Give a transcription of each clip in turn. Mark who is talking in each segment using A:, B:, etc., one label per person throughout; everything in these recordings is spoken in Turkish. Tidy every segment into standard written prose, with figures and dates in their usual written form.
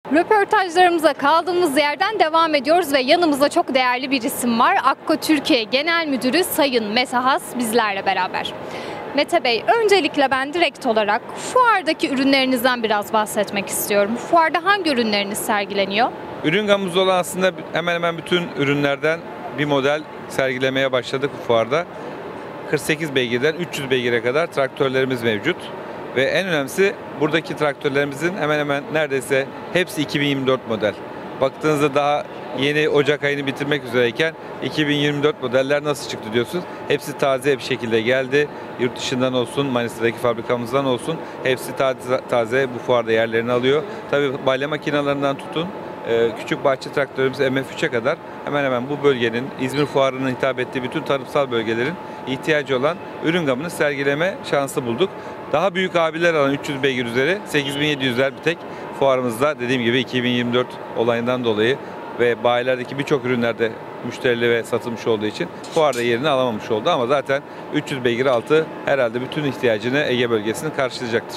A: Röportajlarımıza kaldığımız yerden devam ediyoruz ve yanımızda çok değerli bir isim var. Akko Türkiye Genel Müdürü Sayın Mete Has bizlerle beraber. Mete Bey, öncelikle ben direkt olarak fuardaki ürünlerinizden biraz bahsetmek istiyorum. Fuarda hangi ürünleriniz sergileniyor?
B: Ürün gamımız olan aslında hemen hemen bütün ürünlerden bir model sergilemeye başladık bu fuarda. 48 beygirden 300 beygire kadar traktörlerimiz mevcut. Ve en önemlisi buradaki traktörlerimizin hemen hemen neredeyse hepsi 2024 model. Baktığınızda daha yeni Ocak ayını bitirmek üzereyken 2024 modeller nasıl çıktı diyorsunuz. Hepsi taze bir şekilde geldi. Yurt dışından olsun, Manisa'daki fabrikamızdan olsun hepsi taze bu fuarda yerlerini alıyor. Tabii balya makinalarından tutun küçük bahçe traktörümüz MF3'e kadar hemen hemen bu bölgenin İzmir Fuarı'nın hitap ettiği bütün tarımsal bölgelerin ihtiyacı olan ürün gamını sergileme şansı bulduk. Daha büyük abiler alan 300 beygir üzeri 8700'ler bir tek fuarımızda dediğim gibi 2024 olayından dolayı ve bayilerdeki birçok ürünlerde müşterili ve satılmış olduğu için fuarda yerini alamamış oldu ama zaten 300 beygir altı herhalde bütün ihtiyacını Ege bölgesinin karşılayacaktır.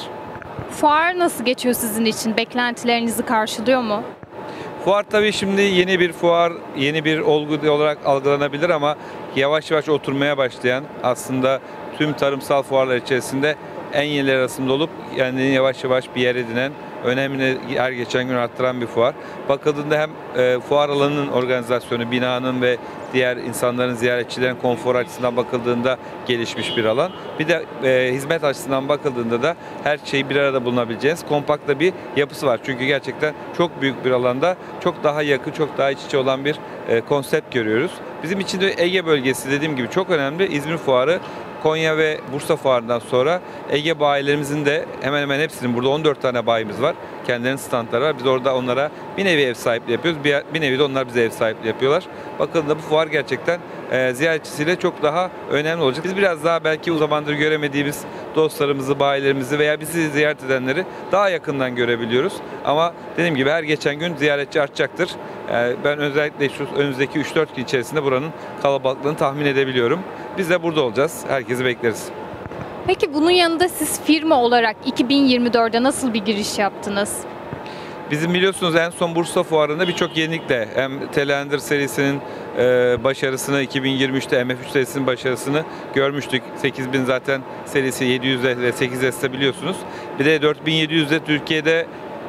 A: Fuar nasıl geçiyor sizin için? Beklentilerinizi karşılıyor mu?
B: Fuar tabii şimdi yeni bir fuar, yeni bir olgu olarak algılanabilir ama yavaş yavaş oturmaya başlayan aslında tüm tarımsal fuarlar içerisinde en yenileri arasında olup yani yavaş yavaş bir yer edinen, önemini her geçen gün arttıran bir fuar. Bakıldığında hem fuar alanının organizasyonu, binanın ve diğer insanların, ziyaretçilerin konfor açısından bakıldığında gelişmiş bir alan. Bir de hizmet açısından bakıldığında da her şeyi bir arada bulunabileceğiniz kompakt da bir yapısı var. Çünkü gerçekten çok büyük bir alanda çok daha yakın, çok daha iç içe olan bir konsept görüyoruz. Bizim için de Ege bölgesi dediğim gibi çok önemli. İzmir Fuarı, Konya ve Bursa Fuarı'ndan sonra Ege bayilerimizin de hemen hemen hepsinin burada 14 tane bayimiz var. Kendilerinin standları var. Biz orada onlara bir nevi ev sahipliği yapıyoruz. Bir nevi de onlar bize ev sahipliği yapıyorlar. Bakın da bu fuar gerçekten ziyaretçisiyle çok daha önemli olacak. Biz biraz daha belki o zamandır göremediğimiz dostlarımızı, bayilerimizi veya bizi ziyaret edenleri daha yakından görebiliyoruz. Ama dediğim gibi her geçen gün ziyaretçi artacaktır. Ben özellikle şu önümüzdeki 3-4 gün içerisinde buranın kalabalıklığını tahmin edebiliyorum. Biz de burada olacağız. Herkesi bekleriz.
A: Peki bunun yanında siz firma olarak 2024'de nasıl bir giriş yaptınız?
B: Bizim biliyorsunuz en son Bursa Fuarı'nda birçok yenilikle hem Teleender serisinin başarısını, 2023'te MF3 serisinin başarısını görmüştük. 8000 zaten serisi 700'de ve 8S'te biliyorsunuz. Bir de 4700'de Türkiye'de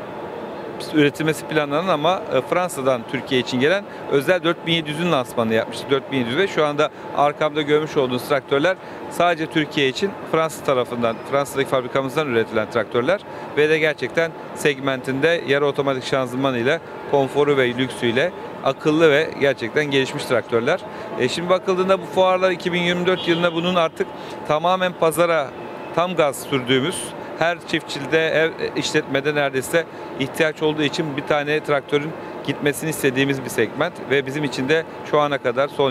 B: üretilmesi planlanan ama Fransa'dan Türkiye için gelen özel 4700'ün lansmanını yapmıştık. 4700 ve şu anda arkamda görmüş olduğunuz traktörler sadece Türkiye için Fransa tarafından, Fransa'daki fabrikamızdan üretilen traktörler ve de gerçekten segmentinde yarı otomatik şanzımanıyla, konforu ve lüksüyle akıllı ve gerçekten gelişmiş traktörler. Şimdi bakıldığında bu fuarlar 2024 yılında bunun artık tamamen pazara tam gaz sürdüğümüz, her çiftçilde, her işletmede neredeyse ihtiyaç olduğu için bir tane traktörün gitmesini istediğimiz bir segment ve bizim için de şu ana kadar son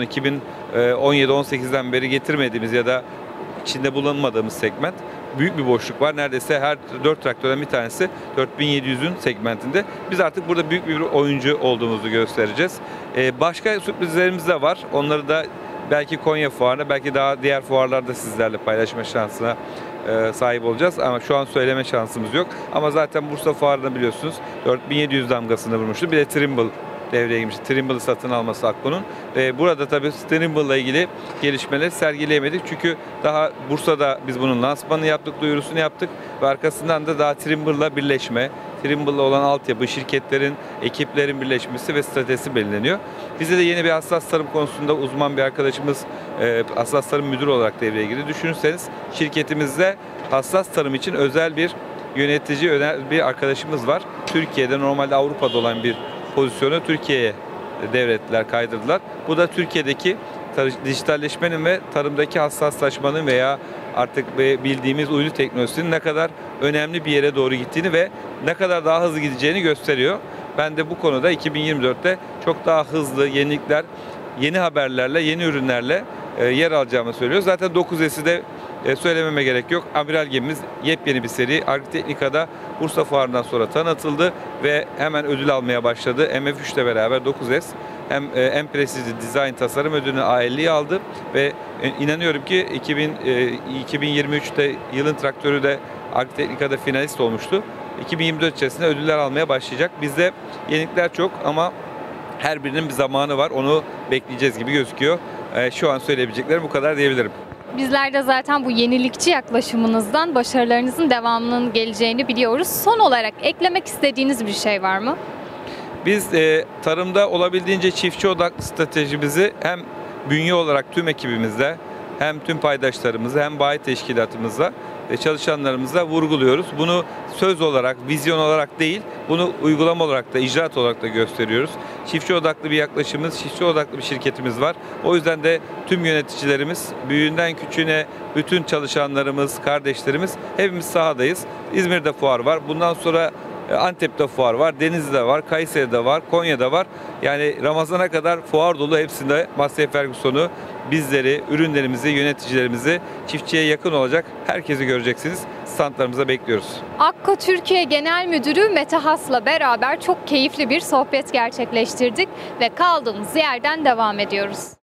B: 2017-18'den beri getirmediğimiz ya da içinde bulunmadığımız segment. Büyük bir boşluk var. Neredeyse her 4 traktörden bir tanesi 4700'ün segmentinde. Biz artık burada büyük bir oyuncu olduğumuzu göstereceğiz. Başka sürprizlerimiz de var. Onları da belki Konya Fuarı'nda, belki daha diğer fuarlarda sizlerle paylaşma şansına sahip olacağız ama şu an söyleme şansımız yok. Ama zaten Bursa Fuarı'nda biliyorsunuz 4700 damgasını vurmuştu. Bir de Trimble devreye girmişti. Trimble'ı satın alması Akko'nun. Burada tabii Trimble'la ilgili gelişmeleri sergileyemedik. Çünkü daha Bursa'da biz bunun lansmanını yaptık, duyurusunu yaptık ve arkasından da daha Trimble'la birleşme, Trimble'la olan altyapı, şirketlerin, ekiplerin birleşmesi ve stratejisi belirleniyor. Bize de yeni bir hassas tarım konusunda uzman bir arkadaşımız hassas tarım müdürü olarak devreye girdi. Düşünürseniz şirketimizde hassas tarım için özel bir yönetici, özel bir arkadaşımız var. Türkiye'de normalde Avrupa'da olan bir pozisyonu Türkiye'ye devrettiler, kaydırdılar. Bu da Türkiye'deki dijitalleşmenin ve tarımdaki hassaslaşmanın veya artık bildiğimiz uydu teknolojisinin ne kadar önemli bir yere doğru gittiğini ve ne kadar daha hızlı gideceğini gösteriyor. Ben de bu konuda 2024'te çok daha hızlı yenilikler, yeni haberlerle, yeni ürünlerle yer alacağımı söylüyor. Zaten 9S'i de söylememe gerek yok. Amiral gemimiz yepyeni bir seri. Agritechnica'da Bursa Fuarı'ndan sonra tanıtıldı ve hemen ödül almaya başladı. MF3 ile beraber 9S hem en prestijli dizayn tasarım ödülünü A50'yi aldı ve inanıyorum ki 2023'te yılın traktörü de Agritechnica'da finalist olmuştu. 2024 içerisinde ödüller almaya başlayacak. Bizde yenilikler çok ama her birinin bir zamanı var. Onu bekleyeceğiz gibi gözüküyor. Şu an söyleyebileceklerim bu kadar diyebilirim.
A: Bizler de zaten bu yenilikçi yaklaşımınızdan başarılarınızın devamının geleceğini biliyoruz. Son olarak eklemek istediğiniz bir şey var mı?
B: Biz tarımda olabildiğince çiftçi odaklı stratejimizi hem bünye olarak tüm ekibimizde hem tüm paydaşlarımızla hem bayi teşkilatımızla ve çalışanlarımızla vurguluyoruz. Bunu söz olarak, vizyon olarak değil, bunu uygulama olarak da, icraat olarak da gösteriyoruz. Çiftçi odaklı bir yaklaşımımız, çiftçi odaklı bir şirketimiz var. O yüzden de tüm yöneticilerimiz, büyüğünden küçüğüne bütün çalışanlarımız, kardeşlerimiz hepimiz sahadayız. İzmir'de fuar var. Bundan sonra Antep'te fuar var, Denizli'de var, Kayseri'de var, Konya'da var. Yani Ramazan'a kadar fuar dolu, hepsinde Massey Ferguson'u, bizleri, ürünlerimizi, yöneticilerimizi, çiftçiye yakın olacak herkesi göreceksiniz. Standlarımıza bekliyoruz.
A: Akko Türkiye Genel Müdürü Mete Has'la beraber çok keyifli bir sohbet gerçekleştirdik ve kaldığımız yerden devam ediyoruz.